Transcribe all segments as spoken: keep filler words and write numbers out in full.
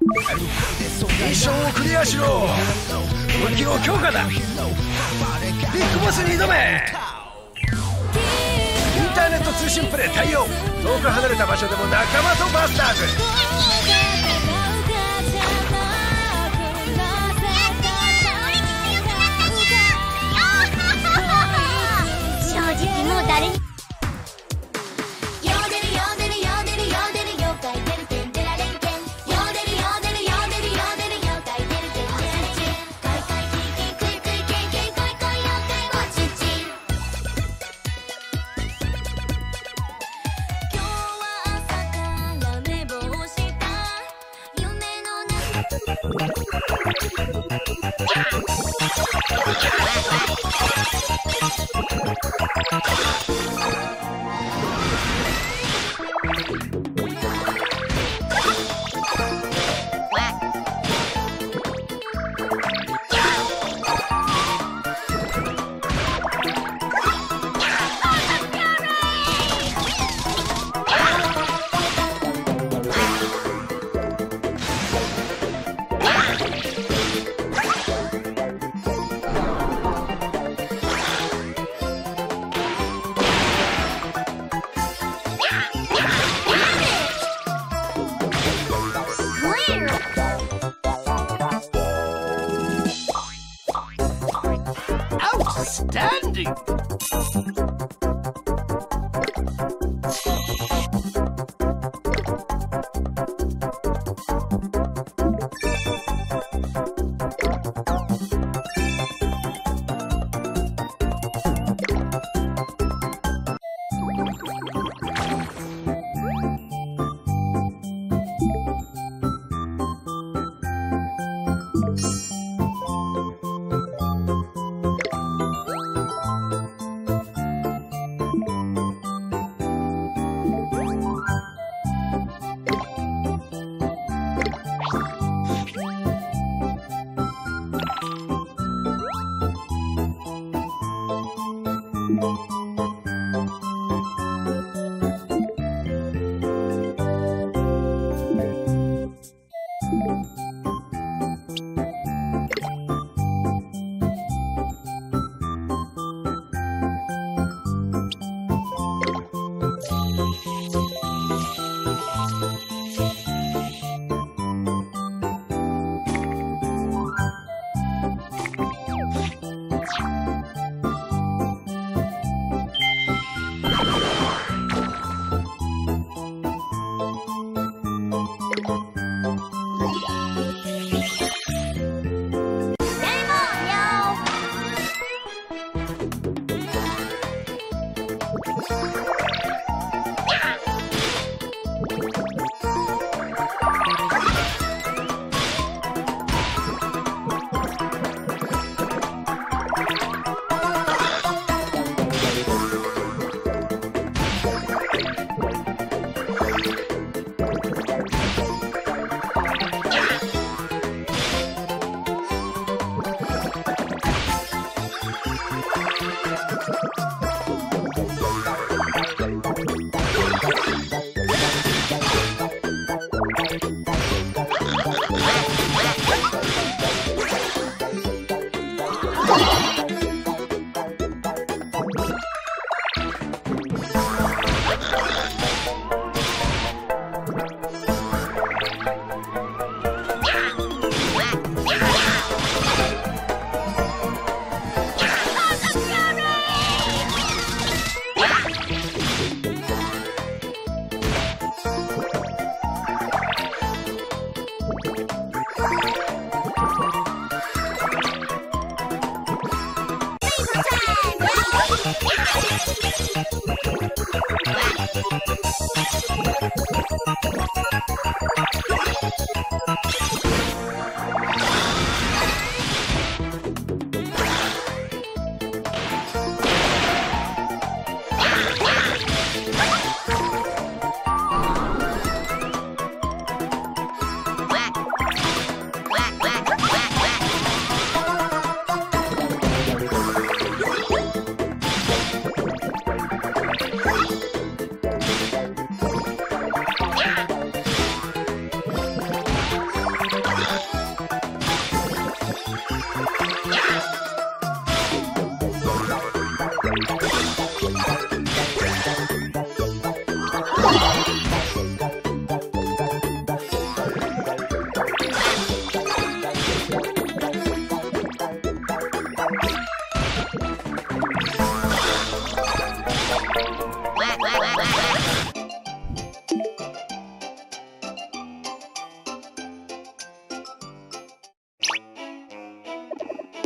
ミッションをクリアしろ。武器の強化だ。ビッグボスに挑め。インターネット通信プレイ対応。遠く離れた場所でも仲間とバスターズ。 正直もう誰に Outstanding!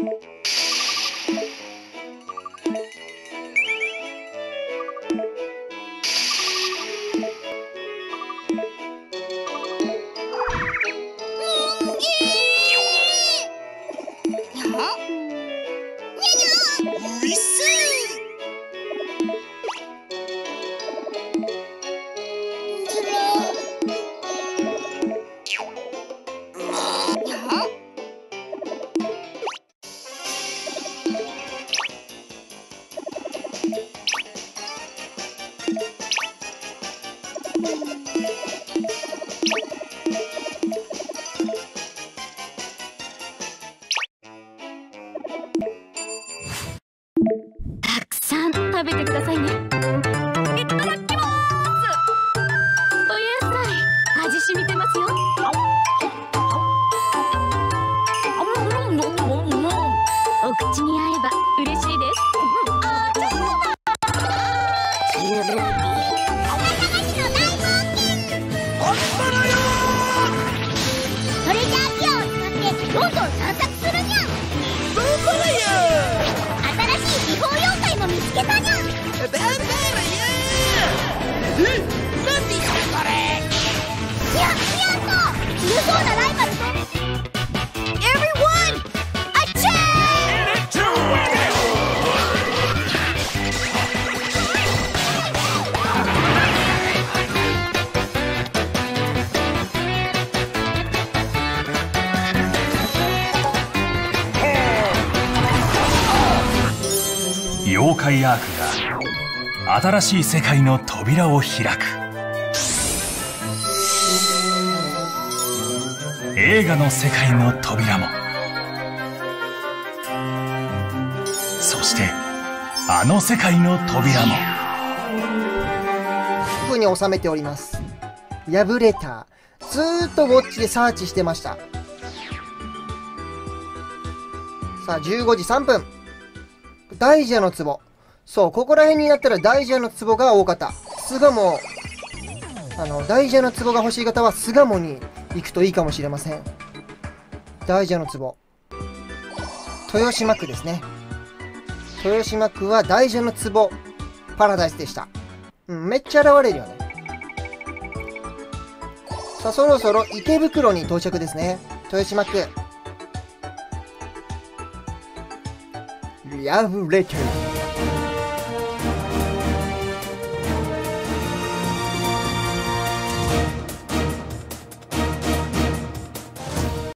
たくさん食べてくださいね。いただきます。お野菜味しみてますよ。お口に合えば嬉しいです。あ、ちょっとだ。十分に探しの大冒険。 あっぱらよそれじゃあギアを使ってどんどん散策するにゃん。 ー。どこだよ新しい秘宝妖怪も見つけたにゃん。 ー。バンバラよー。え、なんでそれ。 にゃんにゃんと強そうなライバルと Everyone! Attack! 妖怪アークが新しい世界の扉を開く。映画の世界の扉も、そしてあの世界の扉も。 ここに収めております。破れた。ずーっとウォッチでサーチしてました。さあ、じゅうごじさんぷん。大蛇の壺。そう、ここら辺になったら大蛇の壺が多かった。巣鴨、あの、大蛇の壺が欲しい方は巣鴨に行くといいかもしれません。大蛇の壺。豊島区ですね。豊島区は大蛇の壺パラダイスでした。うん、めっちゃ現れるよね。さあ、そろそろ池袋に到着ですね。豊島区。破れてる。